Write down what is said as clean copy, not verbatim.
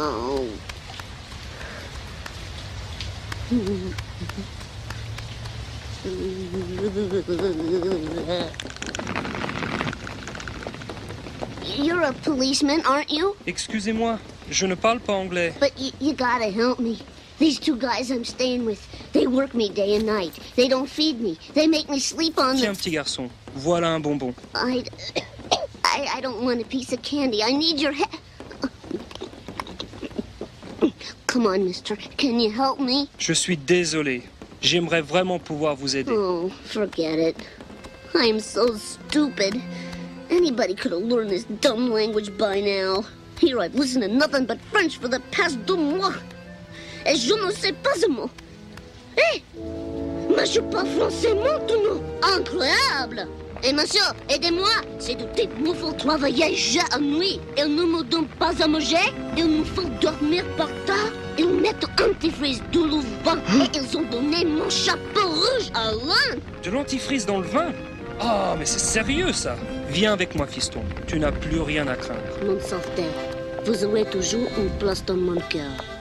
Oh. You're a policeman, aren't you? Excusez-moi, je ne parle pas anglais. But you gotta help me. These two guys I'm staying with, they work me day and night. They don't feed me. They make me sleep on Tiens, petit garçon, voilà un bonbon. I don't want a piece of candy. I need your help. Come on, mister. Can you help me? Je suis désolé. J'aimerais vraiment pouvoir vous aider. Oh, forget it. I'm so stupid. Anybody could have learned this dumb language by now. Here I've listened to nothing but French for the past 2 mois. Et je ne sais pas un mot. Hé! Mais je parle français maintenant. Incroyable! Et monsieur, aidez-moi. Ces deux types nous font travailler jour et nuit. Ils ne me donnent pas à manger. Ils nous font dormir par terre. Ils mettent antifreeze dans le vin. Et ils ont donné mon chapeau rouge à l'un. De l'antifreeze dans le vin? Oh, mais c'est sérieux ça. Viens avec moi, fiston. Tu n'as plus rien à craindre. Mon sauveteur, vous aurez toujours une place dans mon cœur.